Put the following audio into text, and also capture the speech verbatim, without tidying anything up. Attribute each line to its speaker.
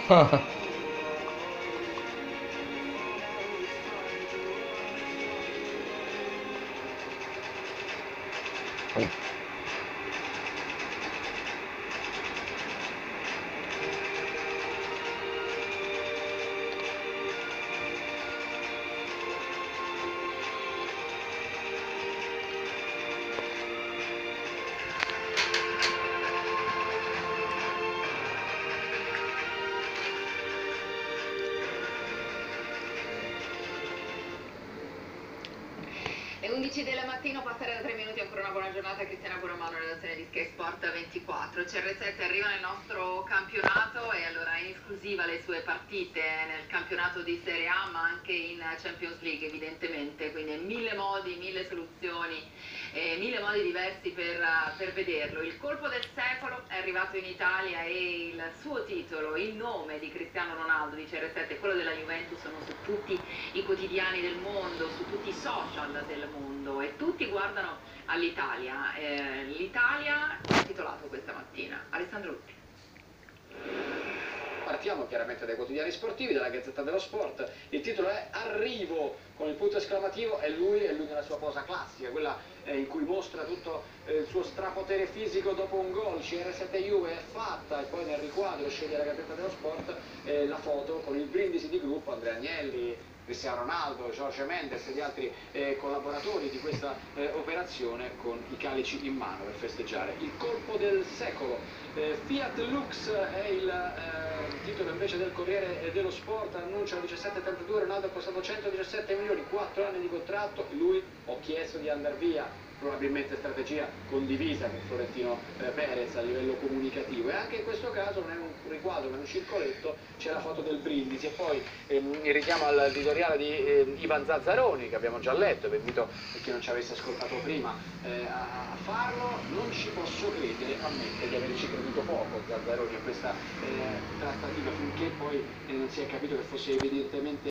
Speaker 1: Le undici della mattina, passare da tre minuti, ancora una buona giornata. Cristiana Buonamano, redazione di Sky Sport ventiquattro. C R sette arriva nel nostro campionato e allora in esclusiva le sue partite nel campionato di Serie A, ma anche in Champions League evidentemente, quindi mille modi, mille soluzioni, eh, mille modi diversi per, per vederlo. Il colpo del secolo è arrivato in Italia e il suo titolo, il nome di Cristiano Ronaldo di C R sette e quello della Juventus sono su tutti i quotidiani del mondo, su tutti i social del mondo, e tutti guardano all'Italia. Eh, L'Italia ha titolato questa mattina. Alessandro Lutti.
Speaker 2: Partiamo chiaramente dai quotidiani sportivi, dalla Gazzetta dello Sport. Il titolo è Arrivo, con il punto esclamativo. È lui, è lui nella sua posa classica, quella eh, in cui mostra tutto eh, il suo strapotere fisico dopo un gol. C R sette Juve è fatta, e poi nel riquadro sceglie la Gazzetta dello Sport eh, la foto con il brindisi di gruppo, Andrea Agnelli, Cristiano Ronaldo, Jorge Mendes e gli altri eh, collaboratori di questa eh, operazione, con i calici in mano per festeggiare il colpo del secolo. Eh, Fiat Lux è il eh, titolo invece del Corriere dello Sport. Annuncia diciassette trentadue, Ronaldo ha costato centodiciassette milioni, quattro anni di contratto, lui ho chiesto di andare via. Probabilmente strategia condivisa con Florentino eh, Perez a livello comunicativo, e anche in questo caso non è un riquadro, ma è un circoletto, c'è la foto del brindisi. E poi ehm, il richiamo al editoriale di eh, Ivan Zazzaroni, che abbiamo già letto, vi invito, per chi non ci avesse ascoltato prima, eh, a, a farlo. Non ci posso credere, ammette di averci creduto poco Zazzaroni a questa eh, trattativa, finché poi eh, non si è capito che fosse evidentemente